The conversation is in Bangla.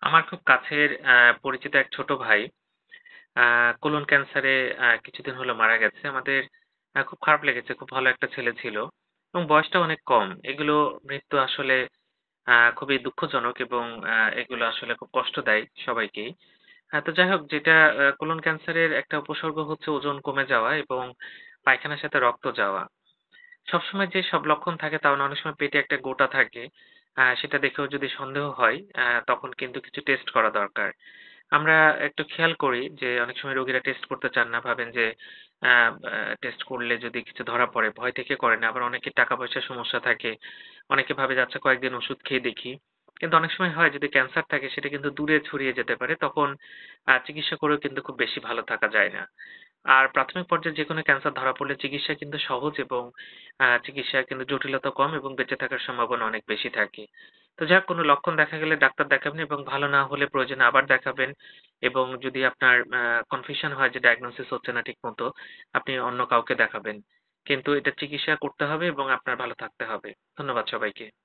আমার খুব কাছের পরিচিত এক ছোট ভাই আ কোলন ক্যান্সারে কিছুদিন হলো মারা গেছে। আমাদের খুব খারাপ লেগেছে। খুব ভালো একটা ছেলে ছিল এবং বয়সটাও অনেক কম। এগুলো মৃত্যু আসলে খুবই দুঃখজনক এবং এগুলো আসলে খুব কষ্ট দেয় সবাইকেই। তো যাই হোক যেটা কোলন ক্যান্সারের একটা উপসর্গ হচ্ছে ওজন কমে যাওয়া এবং পায়খানার সাথে রক্ত যাওয়া। সবসময় যে সব লক্ষণ থাকে তাও না, অনেক সময় পেটে একটা গোটা থাকে। সেটা দেখেও যদি সন্দেহ হয় তখন কিন্তু কিছু টেস্ট করা দরকার। আমরা একটু খেয়াল করি যে অনেক সময় রোগীরা টেস্ট করতে চান না। ভাবেন যে আ আ টেস্ট করলে যদি কিছু ধরা পড়ে ভয় থেকে করে না। আবার অনেকের টাকা-পয়সার সমস্যা থাকে। অনেকে ভাবে যে আচ্ছা কয়েকদিন ওষুধ খেয়ে দেখি। কিন্তু অনেক সময় হয় যদি ক্যান্সার থাকে সেটা কিন্তু দূরে ছড়িয়ে যেতে পারে। তখন চিকিৎসা করেও কিন্তু খুব বেশি ভালো থাকা যায় না। আর প্রাথমিক পর্যায়ে যেকোনো ক্যান্সার ধরা পড়লে চিকিৎসা কিন্তু সহজ এবং চিকিৎসায় কিন্তু জটিলতা কম এবং বেঁচে থাকার সম্ভাবনা অনেক বেশি থাকে। তো যাক কোন লক্ষণ দেখা গেলে ডাক্তার দেখাবেন এবং ভালো না হলে প্রয়োজনে আবার দেখাবেন এবং যদি আপনার কনফিউশন হয় যে ডায়াগনোসিস হচ্ছে না ঠিকমতো, আপনি অন্য কাউকে দেখাবেন। কিন্তু এটা চিকিৎসা করতে হবে এবং আপনার ভালো থাকতে হবে। ধন্যবাদ সবাইকে।